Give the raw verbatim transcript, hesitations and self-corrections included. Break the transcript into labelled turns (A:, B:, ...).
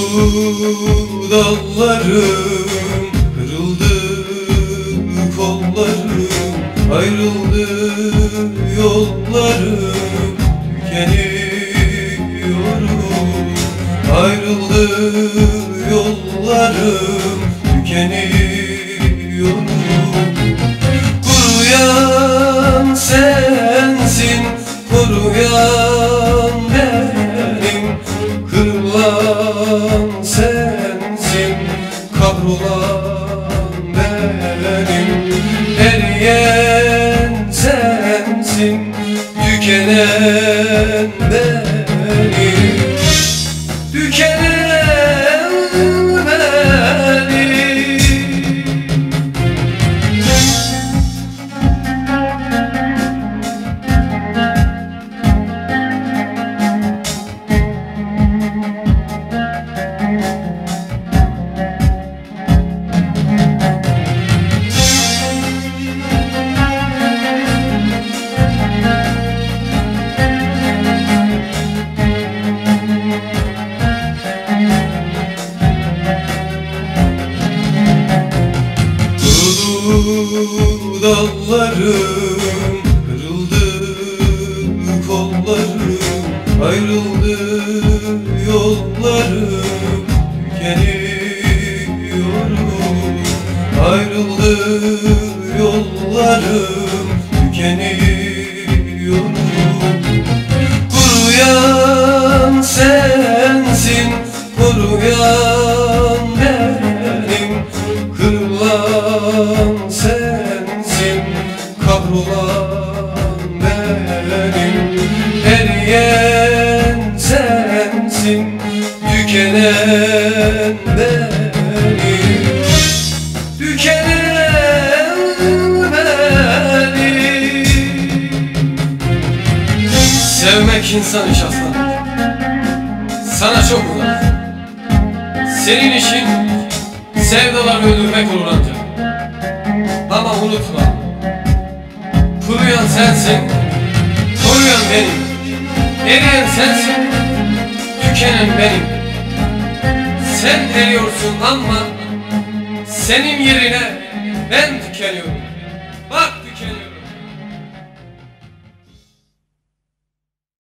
A: dallarım, kırıldı kollarım, ayrıldı yollarım, tükeniyorum. Ayrıldı yollarım, tükeniyorum. Kuruyan sensin, koruyan benim. Kırılan sensin, kahrolan benim. Eriyen sensin, tükenen benim. Tükenen benim. Dallarım, kırıldı kollarım, ayrıldı yollarım, tükeniyorum. Ayrıldı yollarım, tükeniyorum. Kuruyan sensin, koruyan benim. Kırılan sensin, kahrolan benim. Eriyen sensin, tükenen benim. Tükenen benim. Sevmek insan iş aslanım, sana çok uzak. Senin işin sevdaları öldürmek olur ancak. Ama unutma, kuruyan sensin, koruyan benim. Eriyen sensin, tükenen benim. Sen eriyorsun ama senin yerine ben tükeniyorum. Bak tükeniyorum.